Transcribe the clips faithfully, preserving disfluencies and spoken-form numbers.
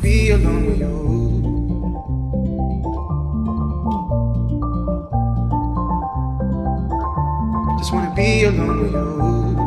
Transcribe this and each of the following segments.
be alone with you. Just wanna be alone with you.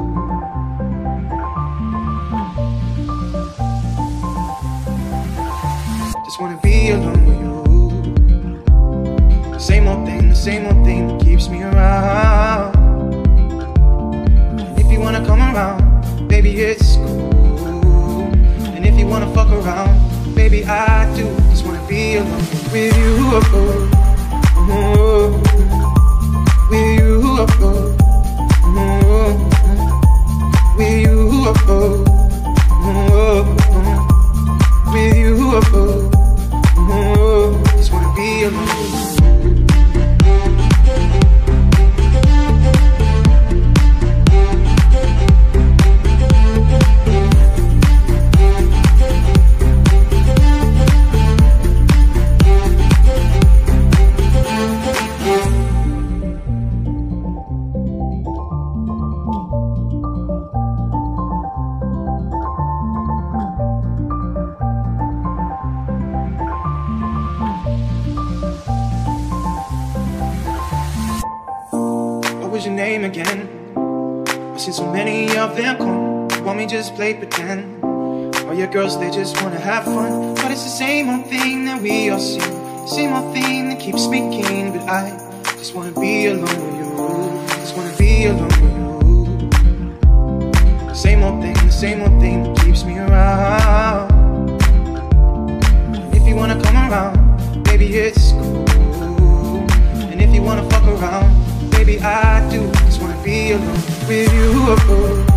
Just wanna be alone with you. The same old thing, the same old thing that keeps me around. And if you wanna come around, baby, it's cool. And if you wanna fuck around, baby, I do. Just wanna be alone with you. Oh, oh, with you. Oh, oh, with you. Oh, oh, with you. Oh, oh, just wanna be alone. What was your name again? I've seen so many of them come. Want me just play pretend? All your girls, they just wanna have fun. But it's the same old thing that we all see. Same old thing that keeps me keen. But I just wanna be alone with you. Just wanna be alone with you. Same old thing, the same old thing that keeps me around. If you wanna come around, baby, it's cool. And if you wanna fuck around, baby, I do. Just wanna be alone with you.